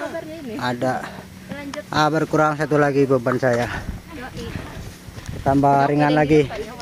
ada berkurang satu lagi beban saya, tambah ringan lagi.